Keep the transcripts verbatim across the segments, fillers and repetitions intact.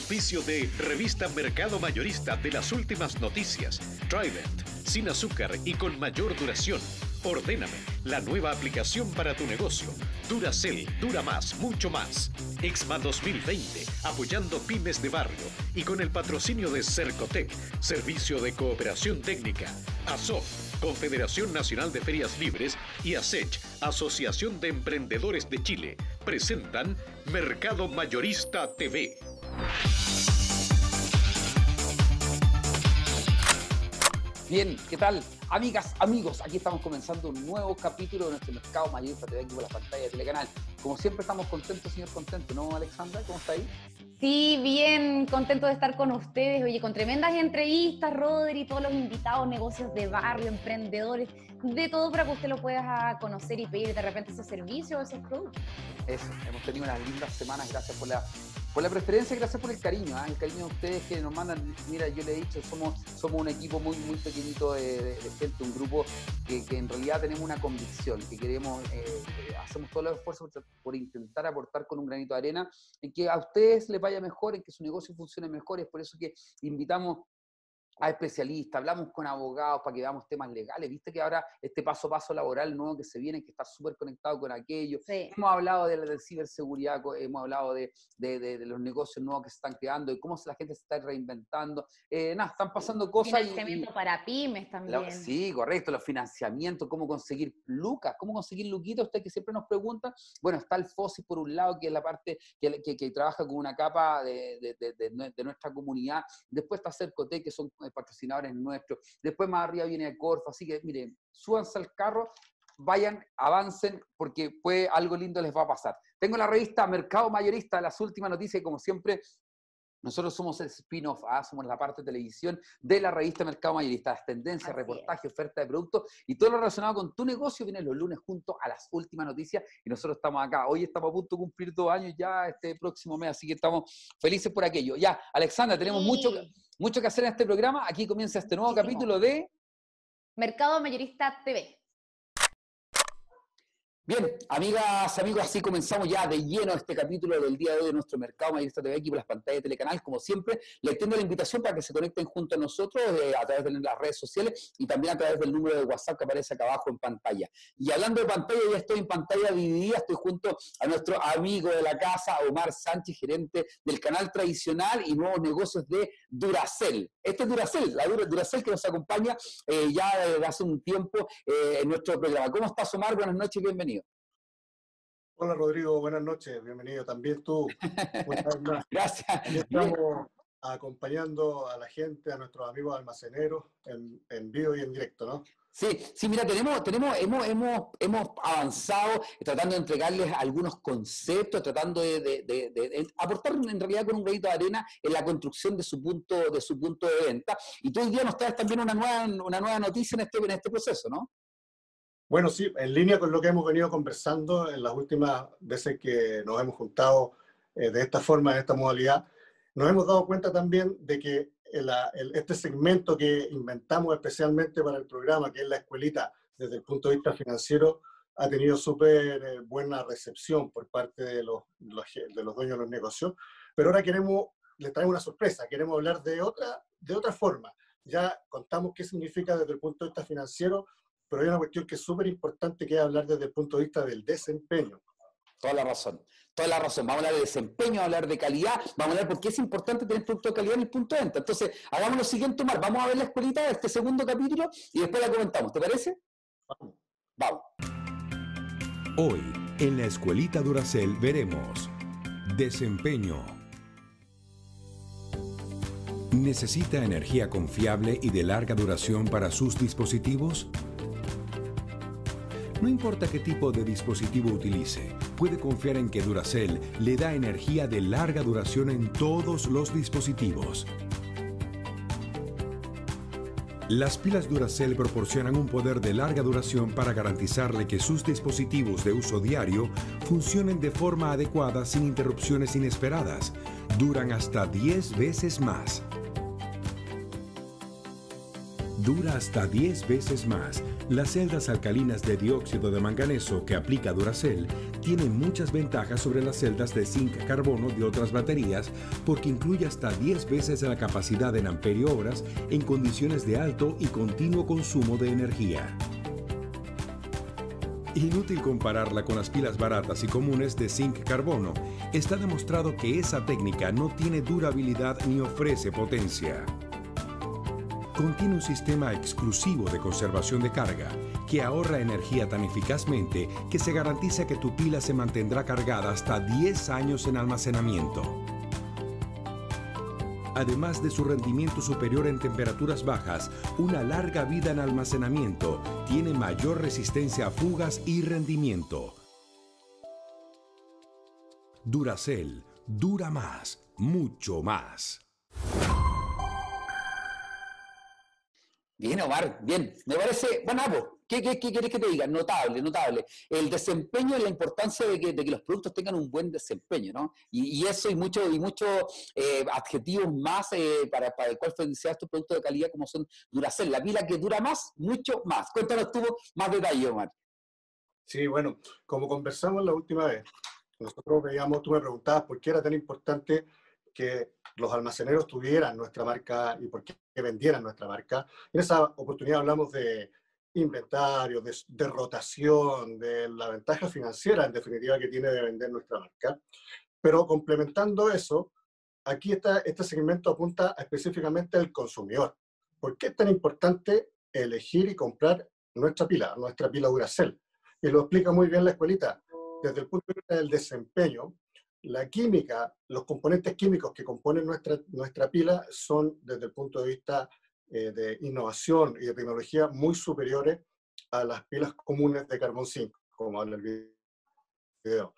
auspicio de Revista Mercado Mayorista de las últimas noticias, Trident, sin azúcar y con mayor duración. Ordéname, la nueva aplicación para tu negocio. Duracell, dura más, mucho más. Exma dos mil veinte, apoyando pymes de barrio. Y con el patrocinio de Cercotec, Servicio de Cooperación Técnica. ASOF, Confederación Nacional de Ferias Libres. Y ASECH, Asociación de Emprendedores de Chile, presentan Mercado Mayorista T V. Bien, ¿qué tal? Amigas, amigos, aquí estamos comenzando un nuevo capítulo de nuestro Mercado Mayorista T V aquí por la pantalla de Telecanal. Como siempre estamos contentos, señor contento, ¿no, Alexandra? ¿Cómo está ahí? Sí, bien, contento de estar con ustedes, oye, con tremendas entrevistas, Rodri, todos los invitados, negocios de barrio, emprendedores, de todo para que usted lo pueda conocer y pedir de repente ese servicio o esos productos. Eso, hemos tenido unas lindas semanas, gracias por la, por la preferencia y gracias por el cariño, ¿eh? El cariño de ustedes que nos mandan. Mira, yo le he dicho, somos, somos un equipo muy, muy pequeñito de, de, de gente, un grupo que, que en realidad tenemos una convicción, que queremos, eh, eh, hacemos todos los esfuerzos por, por intentar aportar con un granito de arena en que a ustedes les vaya mejor, en que su negocio funcione mejor. Es por eso que invitamos a especialistas, hablamos con abogados para que veamos temas legales. Viste que ahora este paso a paso laboral nuevo que se viene, que está súper conectado con aquello. Sí. Hemos hablado de la de ciberseguridad, hemos hablado de, de, de, de los negocios nuevos que se están creando, de cómo la gente se está reinventando. Eh, nada, están pasando cosas. Financiamiento y, para pymes también. La, sí, correcto, los financiamientos, cómo conseguir lucas, cómo conseguir luquitas, usted que siempre nos pregunta. Bueno, está el FOSI por un lado, que es la parte que, que, que trabaja con una capa de, de, de, de, de nuestra comunidad. Después está Cercotec, que son patrocinadores nuestros. Después más arriba viene Corfo. Así que, miren, súbanse al carro, vayan, avancen, porque pues algo lindo les va a pasar. Tengo la revista Mercado Mayorista, las últimas noticias, y como siempre, nosotros somos el spin-off, ¿ah? Somos la parte de televisión de la revista Mercado Mayorista, las tendencias, reportajes, oferta de productos y todo lo relacionado con tu negocio viene los lunes junto a las últimas noticias y nosotros estamos acá. Hoy estamos a punto de cumplir dos años ya este próximo mes, así que estamos felices por aquello. Ya, Alexandra, tenemos sí. mucho, mucho que hacer en este programa. Aquí comienza este nuevo Muchísimo. capítulo de Mercado Mayorista T V. Bien, amigas, amigos, así comenzamos ya de lleno este capítulo del día de hoy de nuestro Mercado Mayorista T V aquí por las pantallas de Telecanal. Como siempre, les extiendo la invitación para que se conecten junto a nosotros eh, a través de las redes sociales y también a través del número de WhatsApp que aparece acá abajo en pantalla. Y hablando de pantalla, ya estoy en pantalla dividida, estoy junto a nuestro amigo de la casa, Omar Sánchez, gerente del canal tradicional y nuevos negocios de Duracell. Este es Duracell, la Duracell que nos acompaña eh, ya desde hace un tiempo eh, en nuestro programa. ¿Cómo estás, Omar? Buenas noches y bienvenido. Hola Rodrigo, buenas noches, bienvenido también tú. Gracias. Estamos acompañando a la gente, a nuestros amigos almaceneros en, en vivo y en directo, ¿no? Sí, sí, mira, tenemos, tenemos, hemos, hemos, hemos avanzado tratando de entregarles algunos conceptos, tratando de, de, de, de, de aportar en realidad con un granito de arena en la construcción de su punto, de su punto de venta. Y tú hoy día nos traes también una nueva, una nueva noticia en este, en este proceso, ¿no? Bueno, sí, en línea con lo que hemos venido conversando en las últimas veces que nos hemos juntado eh, de esta forma, en esta modalidad, nos hemos dado cuenta también de que el, el, este segmento que inventamos especialmente para el programa, que es la escuelita desde el punto de vista financiero, ha tenido súper eh, buena recepción por parte de los, los, de los dueños de los negocios. Pero ahora queremos, les traemos una sorpresa, queremos hablar de otra, de otra forma. Ya contamos qué significa desde el punto de vista financiero, pero hay una cuestión que es súper importante, que es hablar desde el punto de vista del desempeño. Toda la razón, toda la razón. Vamos a hablar de desempeño, vamos a hablar de calidad, vamos a hablar por qué es importante tener producto de calidad en el punto de venta. Entonces, hagamos lo siguiente, Omar, vamos a ver la escuelita de este segundo capítulo y después la comentamos, ¿te parece? Vamos. Vamos. Hoy, en la escuelita Duracell veremos desempeño. ¿Necesita energía confiable y de larga duración para sus dispositivos? No importa qué tipo de dispositivo utilice, puede confiar en que Duracell le da energía de larga duración en todos los dispositivos. Las pilas Duracell proporcionan un poder de larga duración para garantizarle que sus dispositivos de uso diario funcionen de forma adecuada sin interrupciones inesperadas. Duran hasta diez veces más. Dura hasta diez veces más Las celdas alcalinas de dióxido de manganeso que aplica Duracell tienen muchas ventajas sobre las celdas de zinc carbono de otras baterías porque incluye hasta diez veces la capacidad en amperio horas en condiciones de alto y continuo consumo de energía. Inútil compararla con las pilas baratas y comunes de zinc carbono. Está demostrado que esa técnica no tiene durabilidad ni ofrece potencia. Contiene un sistema exclusivo de conservación de carga que ahorra energía tan eficazmente que se garantiza que tu pila se mantendrá cargada hasta diez años en almacenamiento. Además de su rendimiento superior en temperaturas bajas, una larga vida en almacenamiento, tiene mayor resistencia a fugas y rendimiento. Duracell, dura más, mucho más. Bien, Omar, bien. Me parece, bueno, pues, ¿qué, qué, qué querés que te diga? Notable, notable. El desempeño y la importancia de que, de que los productos tengan un buen desempeño, ¿no? Y, y eso y muchos y mucho, eh, adjetivos más eh, para, para el cual financiar estos productos de calidad como son Duracell, la pila que dura más, mucho más. Cuéntanos tú más detalle, Omar. Sí, bueno, como conversamos la última vez, nosotros veíamos, tú me preguntabas por qué era tan importante que los almaceneros tuvieran nuestra marca y por qué vendieran nuestra marca. En esa oportunidad hablamos de inventario, de, de rotación, de la ventaja financiera, en definitiva, que tiene de vender nuestra marca. Pero complementando eso, aquí está, este segmento apunta específicamente al consumidor. ¿Por qué es tan importante elegir y comprar nuestra pila, nuestra pila Duracell? Y lo explica muy bien la escuelita. Desde el punto de vista del desempeño, la química, los componentes químicos que componen nuestra, nuestra pila son, desde el punto de vista eh, de innovación y de tecnología, muy superiores a las pilas comunes de carbón cinco, como habla el video.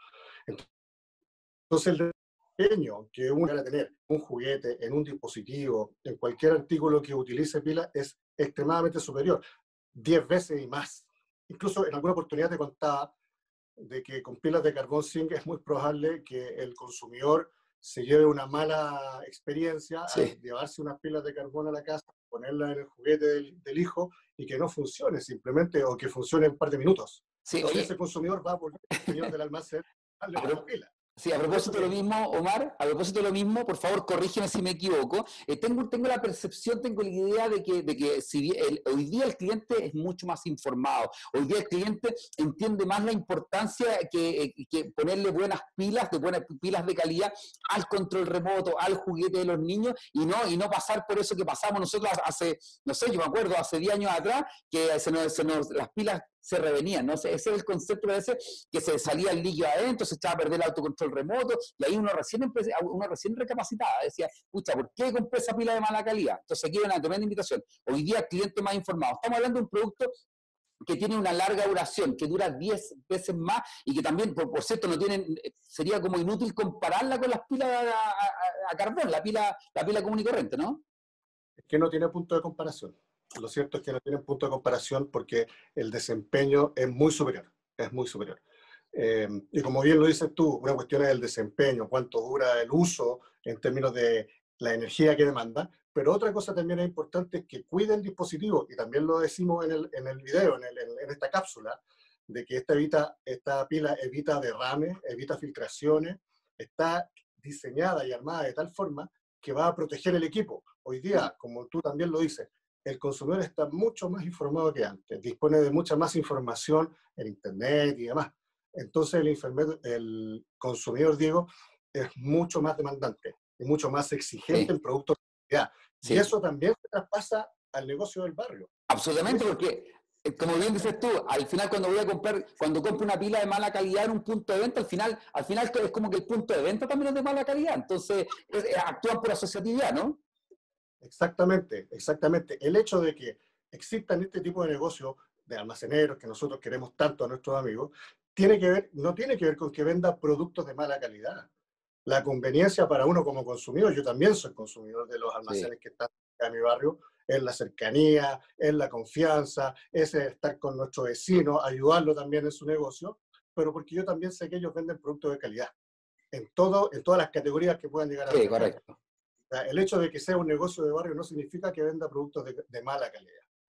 Entonces, el desempeño que uno va a tener un juguete, en un dispositivo, en cualquier artículo que utilice pila, es extremadamente superior, diez veces y más. Incluso en alguna oportunidad te contaba de que con pilas de carbón zinc es muy probable que el consumidor se lleve una mala experiencia Sí. al llevarse unas pilas de carbón a la casa, ponerlas en el juguete del, del hijo y que no funcione simplemente, o que funcione en un par de minutos. Sí, Entonces oye, ese consumidor va a volver al señor del almacén a darle pero- una pila. sí, a propósito de lo mismo, Omar, a propósito de lo mismo, por favor, corrígeme si me equivoco. Eh, tengo, tengo la percepción, tengo la idea de que, de que si bien el, hoy día el cliente es mucho más informado, hoy día el cliente entiende más la importancia que, eh, que ponerle buenas pilas, de buenas pilas de calidad al control remoto, al juguete de los niños, y no, y no pasar por eso que pasamos nosotros hace, no sé, yo me acuerdo, hace diez años atrás, que se nos, se nos, las pilas se revenían, ¿no? Ese es el concepto, parece, que se salía el líquido adentro, se echaba a perder el autocontrol remoto, y ahí uno recién, uno recién recapacitaba, decía, pucha, ¿por qué compré esa pila de mala calidad? Entonces aquí hay una tremenda invitación. Hoy día, cliente más informado. Estamos hablando de un producto que tiene una larga duración, que dura diez veces más, y que también, por, por cierto, no tienen, sería como inútil compararla con las pilas a, a, a carbón, la pila, la pila común y corriente, ¿no? Es que no tiene punto de comparación. Lo cierto es que no tienen punto de comparación porque el desempeño es muy superior, es muy superior. Eh, y como bien lo dices tú, una cuestión es el desempeño, cuánto dura el uso en términos de la energía que demanda, pero otra cosa también es importante es que cuide el dispositivo, y también lo decimos en el, en el video, en, el, en esta cápsula, de que esta, evita, esta pila evita derrames, evita filtraciones, está diseñada y armada de tal forma que va a proteger el equipo. Hoy día, como tú también lo dices, el consumidor está mucho más informado que antes, dispone de mucha más información en internet y demás. Entonces el, el consumidor, Diego, es mucho más demandante y mucho más exigente Sí. en productos de calidad. Sí. Y eso también se traspasa al negocio del barrio. Absolutamente, porque, eh, como bien dices tú, al final cuando voy a comprar, cuando compro una pila de mala calidad en un punto de venta, al final, al final es como que el punto de venta también es de mala calidad. Entonces, es, actúan por asociatividad, ¿no? Exactamente, exactamente. El hecho de que existan este tipo de negocios de almaceneros que nosotros queremos tanto a nuestros amigos, tiene que ver, no tiene que ver con que venda productos de mala calidad. La conveniencia para uno como consumidor, yo también soy consumidor de los almacenes sí. que están en mi barrio, es la cercanía, es la confianza, es estar con nuestro vecino, ayudarlo también en su negocio, pero porque yo también sé que ellos venden productos de calidad, en, todo, en todas las categorías que puedan llegar a vender. Sí, correcto. El hecho de que sea un negocio de barrio no significa que venda productos de, de mala calidad.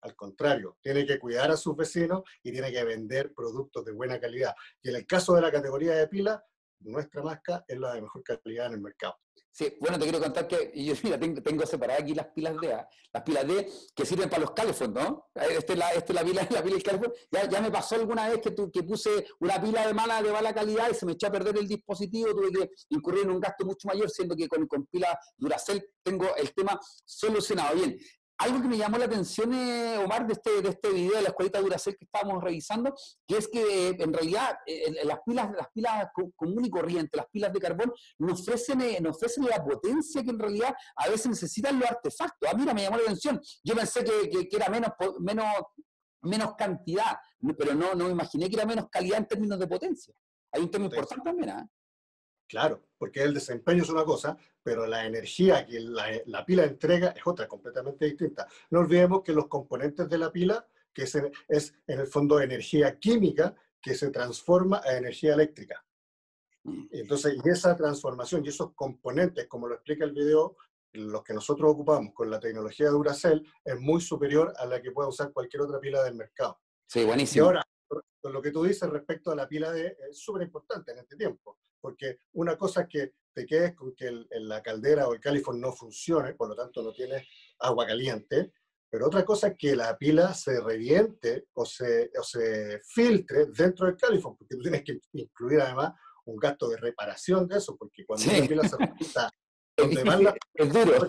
Al contrario, tiene que cuidar a sus vecinos y tiene que vender productos de buena calidad. Y en el caso de la categoría de pilas, nuestra marca es la de mejor calidad en el mercado. Sí, bueno, te quiero contar que yo mira, tengo, tengo separadas aquí las pilas D, ¿eh? Las pilas D que sirven para los Calefón, ¿no? Esta es la, este es la pila, la pila del Calefón. Ya, ya me pasó alguna vez que, tu, que puse una pila de mala, de mala calidad y se me echó a perder el dispositivo, tuve que incurrir en un gasto mucho mayor, siendo que con, con pila Duracell tengo el tema solucionado. Bien. Algo que me llamó la atención, eh, Omar, de este, de este video de la escuelita Duracell que estábamos revisando, que es que eh, en realidad eh, las pilas, las pilas común y corriente, las pilas de carbón, nos ofrecen, eh, nos ofrecen la potencia que en realidad a veces necesitan los artefactos. Ah, mira, me llamó la atención. Yo pensé que, que, que era menos, menos, menos cantidad, pero no, no me imaginé que era menos calidad en términos de potencia. Hay un tema importante también, ¿eh? Claro, porque el desempeño es una cosa, pero la energía que la, la pila entrega es otra, completamente distinta. No olvidemos que los componentes de la pila, que es en, es en el fondo energía química, que se transforma a energía eléctrica. Entonces, y esa transformación y esos componentes, como lo explica el video, los que nosotros ocupamos con la tecnología de Duracell, es muy superior a la que pueda usar cualquier otra pila del mercado. Sí, buenísimo. Y ahora, con lo que tú dices respecto a la pila de, es súper importante en este tiempo. Porque una cosa es que te quedes con que el, la caldera o el Calefón no funcione, por lo tanto no tienes agua caliente, pero otra cosa es que la pila se reviente o se, o se filtre dentro del Calefón, porque tú tienes que incluir además un gasto de reparación de eso, porque cuando sí. la pila se revienta, donde más la... es duro.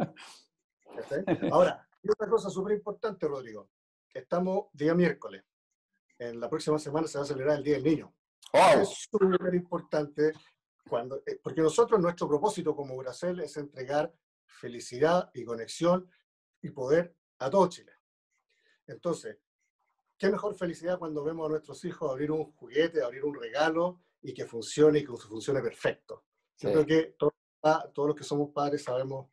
Ahora, y otra cosa súper importante, Rodrigo, que estamos día miércoles, en la próxima semana se va a celebrar el Día del Niño. Oh. Es súper importante, cuando, porque nosotros, nuestro propósito como Duracell es entregar felicidad y conexión y poder a todo Chile. Entonces, ¿qué mejor felicidad cuando vemos a nuestros hijos abrir un juguete, abrir un regalo y que funcione y que funcione perfecto? Yo sí. creo que todos, todos los que somos padres sabemos.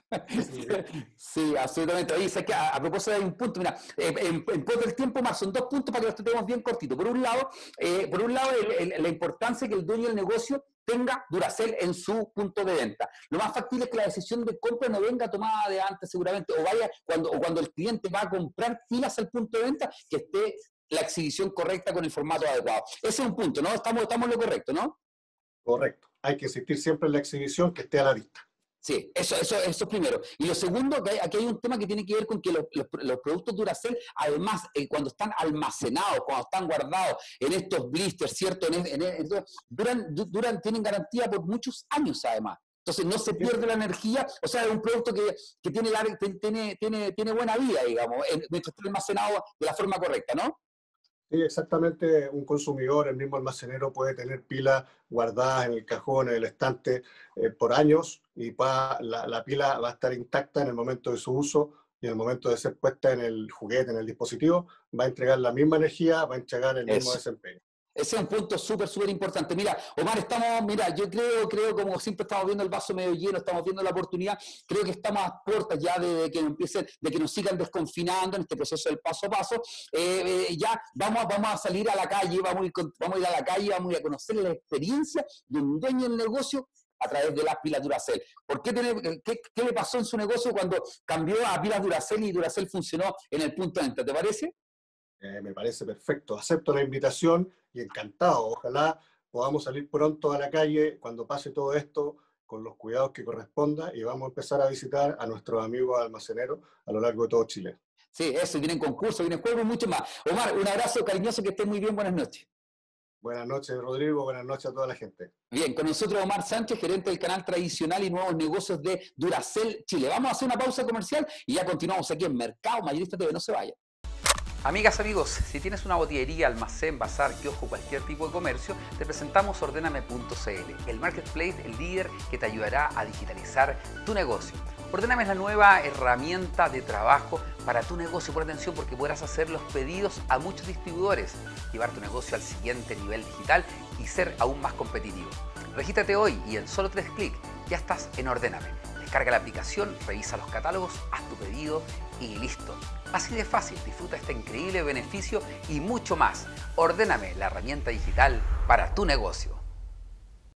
Sí, absolutamente. Oye, sé que a, a propósito hay un punto, mira, eh, en, en poco del tiempo más, son dos puntos para que los tratemos bien cortito. Por un lado, eh, por un lado el, el, la importancia que el dueño del negocio tenga Duracell en su punto de venta. Lo más factible es que la decisión de compra no venga tomada de antes seguramente, o vaya cuando, o cuando el cliente va a comprar pilas al punto de venta, que esté la exhibición correcta con el formato adecuado. Ese es un punto, ¿no? Estamos, estamos en lo correcto, ¿no? Correcto. Hay que insistir siempre en la exhibición que esté a la vista. Sí, eso, eso, eso es primero. Y lo segundo, que hay, aquí hay un tema que tiene que ver con que los, los, los productos Duracell, además, eh, cuando están almacenados, cuando están guardados en estos blisters, ¿cierto? En, en, en, duran, duran, tienen garantía por muchos años, además. Entonces, no se pierde la energía. O sea, es un producto que, que tiene, tiene, tiene, tiene buena vida, digamos, mientras esté almacenado de la forma correcta, ¿no? Sí, exactamente. Un consumidor, el mismo almacenero, puede tener pilas guardadas en el cajón, en el estante, eh, por años, y pa, la, la pila va a estar intacta en el momento de su uso y en el momento de ser puesta en el juguete, en el dispositivo, va a entregar la misma energía, va a entregar el mismo Eso. desempeño. Ese es un punto súper, súper importante. Mira, Omar, estamos, mira, yo creo, creo, como siempre estamos viendo el vaso medio lleno, estamos viendo la oportunidad, creo que estamos a puertas ya de, de que empiecen, de que nos sigan desconfinando en este proceso del paso a paso. Eh, eh, ya vamos, vamos a salir a la calle, vamos a, ir, vamos a ir a la calle, vamos a, ir a conocer la experiencia de un dueño del negocio a través de las pilas Duracell. ¿Por qué, tiene, qué, qué le pasó en su negocio cuando cambió a pilas Duracell y Duracell funcionó en el punto de venta? ¿Te parece? Eh, me parece perfecto. Acepto la invitación y encantado. Ojalá podamos salir pronto a la calle cuando pase todo esto con los cuidados que corresponda y vamos a empezar a visitar a nuestros amigos almaceneros a lo largo de todo Chile. Sí, eso, vienen concursos, vienen juegos y mucho más. Omar, un abrazo cariñoso, que estés muy bien, buenas noches. Buenas noches, Rodrigo, buenas noches a toda la gente. Bien, con nosotros Omar Sánchez, gerente del canal tradicional y nuevos negocios de Duracell Chile. Vamos a hacer una pausa comercial y ya continuamos aquí en Mercado Mayorista T V, no se vayan. Amigas, amigos, si tienes una botillería, almacén, bazar, kiosco, cualquier tipo de comercio, te presentamos Ordéname punto c l, el marketplace, el líder que te ayudará a digitalizar tu negocio. Ordéname es la nueva herramienta de trabajo para tu negocio. Pon atención porque podrás hacer los pedidos a muchos distribuidores, llevar tu negocio al siguiente nivel digital y ser aún más competitivo. Regístrate hoy y en solo tres clics ya estás en Ordéname. Descarga la aplicación, revisa los catálogos, haz tu pedido y listo. Así de fácil, disfruta este increíble beneficio y mucho más. Ordéname, la herramienta digital para tu negocio.